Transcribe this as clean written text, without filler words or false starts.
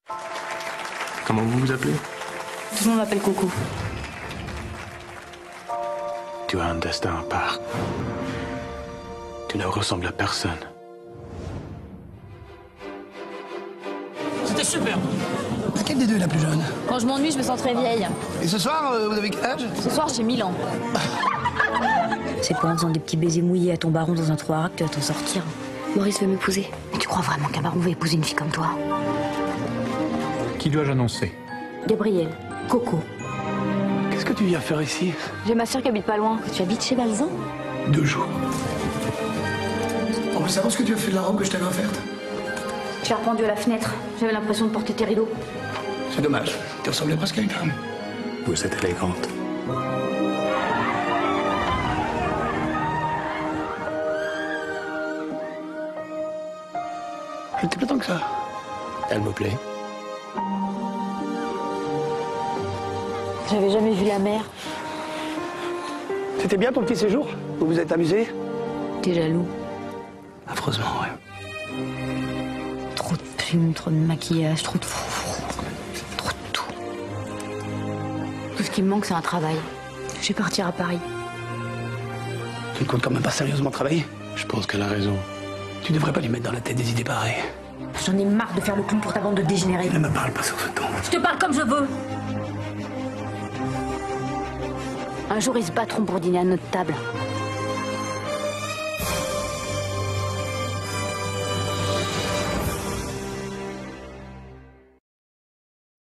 Comment vous vous appelez? Tout le monde m'appelle Coco. Tu as un destin à part. Tu ne ressembles à personne. C'était super. Laquelle des deux est la plus jeune? Quand je m'ennuie, je me sens très vieille. Et ce soir, vous avez quel âge? Ce soir, j'ai 1000 ans. C'est pas en faisant des petits baisers mouillés à ton baron dans un trou à rats que tu vas t'en sortir. Maurice veut m'épouser. Mais tu crois vraiment qu'un baron va épouser une fille comme toi? Qui dois-je annoncer? Gabriel, Coco. Qu'est-ce que tu viens faire ici? J'ai ma soeur qui habite pas loin. Tu habites chez Balzan? 2 jours. On peut savoir ce que tu as fait de la robe que je t'avais offerte? Je l'ai rependue à la fenêtre. J'avais l'impression de porter tes rideaux. C'est dommage. Tu ressemblais presque à une femme. Vous êtes élégante. Je t'ai pas tant que ça. Elle me plaît. J'avais jamais vu la mer. C'était bien ton petit séjour? Vous vous êtes amusé? T'es jaloux. Affreusement, ouais. Trop de plumes, trop de maquillage, trop de froufrou, trop de tout. Tout ce qui me manque, c'est un travail. Je vais partir à Paris. Tu ne comptes quand même pas sérieusement travailler? Je pense qu'elle a raison. Tu devrais pas lui mettre dans la tête des idées pareilles. J'en ai marre de faire le clown pour ta bande de dégénérés. Ne me parle pas sur ce ton. Je te parle comme je veux. Un jour, ils se battront pour dîner à notre table.